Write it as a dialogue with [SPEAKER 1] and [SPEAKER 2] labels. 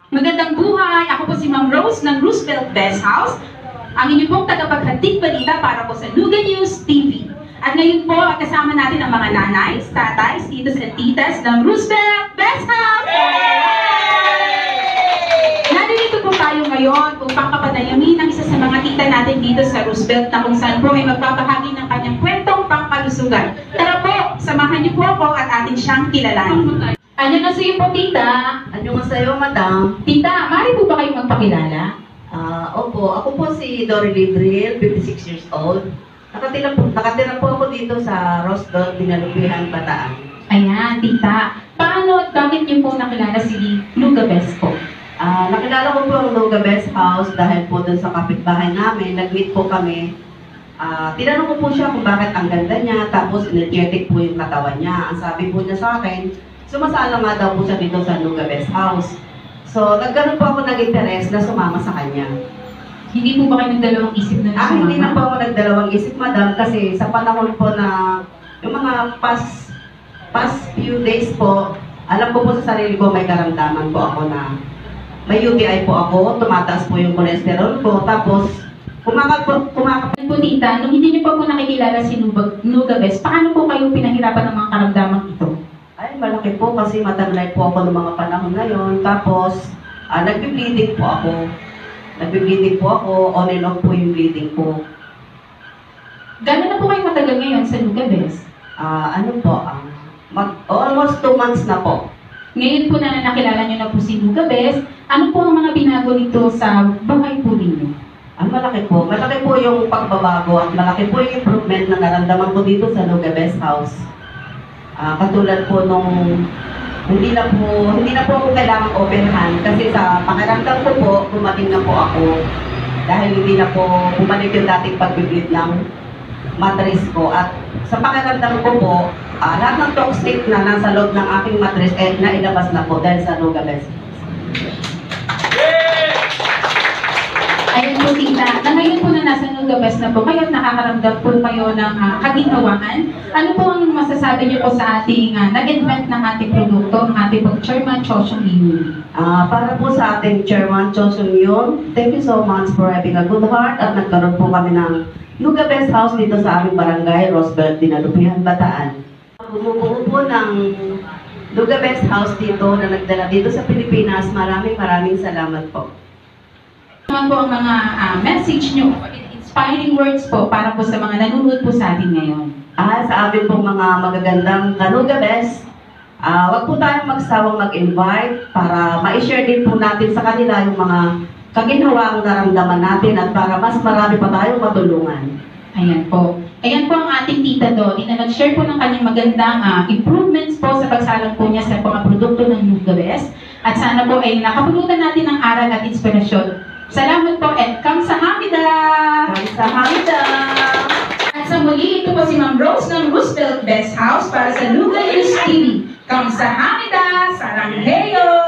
[SPEAKER 1] Magandang buhay! Ako po si Ma'am Rose ng Roosevelt Best House. Ang inyong pong tagapaghatid balita para po sa Nuga News TV. At ngayon po, kasama natin ang mga nanay, tatay, titos at titas ng Roosevelt Best House! Nandito po tayo ngayon upang kapadayamin ang isa sa mga tita natin dito sa Roosevelt na kung saan po ay magbabahagi ng kanyang kwentong pangkalusugan. Tara po, samahan niyo po ako at atin siyang kilalanin. Ano na sa iyo po, tita?
[SPEAKER 2] Ano nga sa'yo, madam?
[SPEAKER 1] Tita, maaari po ba kayong magpakilala?
[SPEAKER 2] Opo, ako po si Dory Libril, 56 years old. Nakatira po ako dito sa Roosevelt, Dinalupihan, Bataan.
[SPEAKER 1] Ayan, tita. Paano at bakit niyo po nakilala si Nuga Best po?
[SPEAKER 2] Nakilala ko po ang Nuga Best House dahil po dun sa kapitbahay namin, nag-meet po kami. Tinanong ko po siya kung bakit ang ganda niya, tapos energetic po yung katawan niya. Ang sabi po niya sa akin, sumasala nga daw po siya dito sa Nuga Best House. So, nagkaroon po ako ng interes na sumama sa kanya.
[SPEAKER 1] Hindi po ba kayo nagdalawang isip na sumama?
[SPEAKER 2] Hindi na po ako nagdalawang isip, madam, kasi sa panahon po na yung mga past few days po, alam ko po sa sarili ko may karamdaman po ako na may UTI po ako, tumataas po yung cholesterol ko, tapos kumakapag
[SPEAKER 1] po, tita, nung hindi niyo po nakikilala si Nuga Best, paano po kayo pinahirapan ng mga karamdaman ito?
[SPEAKER 2] Ay, malaki po kasi mataglay po ako ng mga panahon ngayon. Tapos, nagbe-bleeding po ako. Nagbe-bleeding po ako, on and off po yung bleeding ko.
[SPEAKER 1] Gano'n na po kayo matagal ngayon sa Nuga Best?
[SPEAKER 2] Almost 2 months na po.
[SPEAKER 1] Ngayon po na nakilala niyo na po si Nuga Best, ano po ang mga binago nito sa buhay po ninyo?
[SPEAKER 2] Malaki po. Malaki po yung pagbabago at malaki po yung improvement na naramdaman ko dito sa Nuga Best House. Katulad po nung hindi na po ako kailangang open hand kasi sa pakiramdam ko po, gumaling na po ako dahil hindi na po bumalik yung dating pag-bleed ng mattress ko at sa pakiramdam ko po, lahat ng toxic na nasa loob ng aking mattress nailabas na po dahil sa Nuga Best.
[SPEAKER 1] Ayun po, tita, na ngayon po na nasa Nuga Best na po kayo, nakakaramdam po kayo ng kaginhawaan. Ano po ang masasabi niyo po sa ating nag-invent ng ating produkto, ng ating Chairman Cho Sung Yoon?
[SPEAKER 2] Para po sa ating Chairman Cho Sung Yoon, thank you so much for having a good heart at nagkaroon po kami ng Nuga Best House dito sa aming barangay, Roosevelt, Dinalupihan, Bataan. Bumubuo po ng Nuga Best House dito na nagdala dito sa Pilipinas. Maraming salamat po.
[SPEAKER 1] Naman po ang mga message nyo, inspiring words po para po sa mga nanonood po sa atin ngayon.
[SPEAKER 2] Sa amin pong mga magagandang Nuga Best, wag po tayong magsawang mag-invite para ma-share din po natin sa kanila yung mga kaginhawaang naramdaman natin at para mas marami pa tayong matulungan.
[SPEAKER 1] Ayan po. Ayan po ang ating tita Dolly na nag-share po ng kanyang magandang improvements po sa pagsalang po niya sa mga produkto ng Nuga Best. At sana po ay nakapulutan natin ng aral at inspirasyon. Salamat po and kamsahamnida!
[SPEAKER 2] Kamsahamnida!
[SPEAKER 1] At sa muli, ito po si Ma'am Rose ng Roosevelt Best House para sa Nuga News TV. Kamsahamnida! Saranghayo!